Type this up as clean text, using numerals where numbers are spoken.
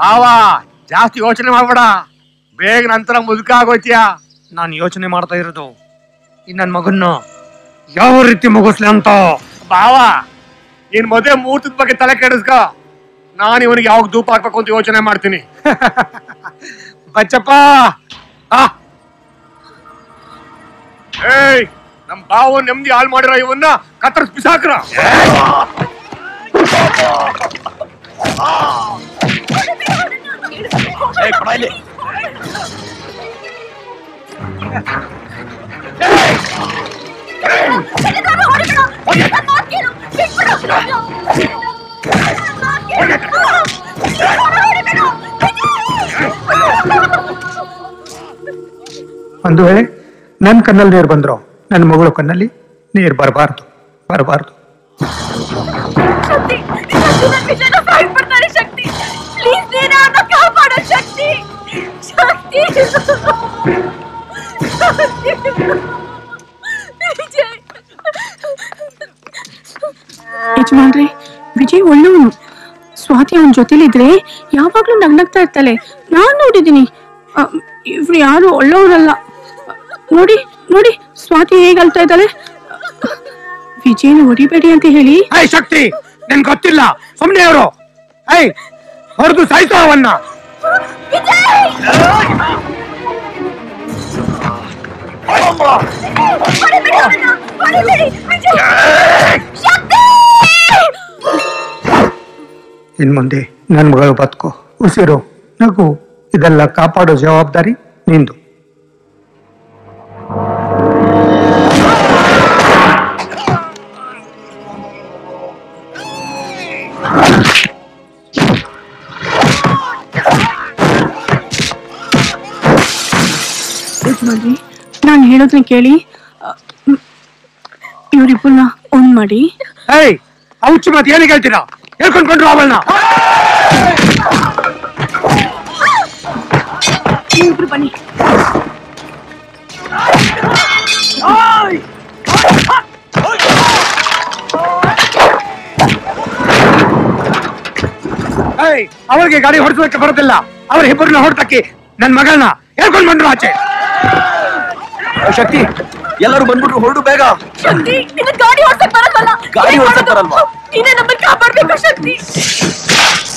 ಆವಾ ಜಾಸ್ತಿ ಯೋಚನೆ ಮಾಡ್ಬೇಡ, ಬೇಗ ನಂತರ ಮುದುಕ ಆಗೋಯ್ತೀಯಾ. ನಾನು ಯೋಚನೆ ಮಾಡ್ತಾ ಇರೋದು ಈ ನನ್ನ ಮಗನ್ನ ಯಾವ ರೀತಿ ಮುಗಿಸ್ಲಿ ಅಂತ. ಬಾವ, ನೀನ್ ಮದುವೆ ಮುಹೂರ್ತದ ಬಗ್ಗೆ ತಲೆ ಕೆಡಿಸ್ಕ. ನಾನು ಇವನಿಗೆ ಯಾವಾಗ ಧೂಪ ಹಾಕ್ಬೇಕು ಅಂತ ಯೋಚನೆ ಮಾಡ್ತೀನಿ. ಬಚ್ಚಪ್ಪ, ಏಯ್, ನಮ್ ಬಾವ ನೆಮ್ಮದಿ ಹಾಳು ಮಾಡಿರೋ ಇವನ್ನ ಕತ್ತರಿಸಿ ಬಿಸಾಕ್ರ. ಒಂದು ವೇಳೆ ನನ್ನ ಕಣ್ಣಲ್ಲಿ ನೀರು ಬಂದ್ರು ನನ್ನ ಮಗಳು ಕಣ್ಣಲ್ಲಿ ನೀರು ಬರಬಾರ್ದು. ಯಜಮಾನ್ರಿ, ವಿಜಯ್ ಒಳ್ಳೆಯವನು. ಸ್ವಾತಿ ಅವನ ಜೊತೆಲಿದ್ರೆ ಯಾವಾಗ್ಲೂ ನಗ್ನಗ್ತಾ ಇರ್ತಾಳೆ. ನಾನ್ ನೋಡಿದೀನಿ. ಇವ್ರು ಯಾರು ಒಳ್ಳೆಯವರಲ್ಲ. ನೋಡಿ ನೋಡಿ ಸ್ವಾತಿ ಹೇಗೆ ಅಳ್ತಾ ಇದ್ದಾಳೆ. ವಿಜಯನ ಹೊಡಿಬೇಡಿ ಅಂತ ಹೇಳಿ. ಶಕ್ತಿ, ನನ್ ಗೊತ್ತಿಲ್ಲ, ಸುಮ್ನೆ ಅವರು ಹೊರದು ಸಾಯ್ತು ಅವನ್ನ. ಇನ್ ಮುಂದೆ ನನ್ ಮಗಳು ಬದುಕು, ಉಸಿರು, ನಗು ಇದೆಲ್ಲ ಕಾಪಾಡೋ ಜವಾಬ್ದಾರಿ ನಿಂದು. ನಾನು ಹೇಳೋದನ್ನ ಕೇಳಿ, ಇವರಿಬ್ಬರನ್ನ ಒಂದ್ ಮಾಡಿ. ಔಚ್ ಮತ್ತೆ ಏನಿಗೆ ಹೇಳ್ತೀರಾ? ಹೇಳ್ಕೊಂಡ್ಕೊಂಡ್ರು ಅವಳನ್ನ. ನೀವಿಬ್ರು ಬನ್ನಿ. ಅವಳಿಗೆ ಗಾಡಿ ಹೊಡೆಸೋದಕ್ಕೆ ಬರೋದಿಲ್ಲ. ಅವ್ರ ಇಬ್ಬರನ್ನ ಹೊರತಕ್ಕಿ ನನ್ ಮಗಳನ್ನ ಹೇಳ್ಕೊಂಡ್ ಬಂದ್ರು ಆಚೆ. ಶಕ್ತಿ, ಎಲ್ಲರೂ ಬಂದ್ಬಿಟ್ರು, ಹೊರಡು ಬೇಗ. ಶಕ್ತಿ, ಗಾಡಿ ಓಡ್ಸಕ್ ಬರಲ್ವಲ್ಲ? ಗಾಡಿ ಓಡ್ಸಕ್ ಬರಲ್ವಾ? ನೀನೇ ನಮ್ಮನ್ನ ಕಾಪಾಡ್ಬೇಕು ಶಕ್ತಿ.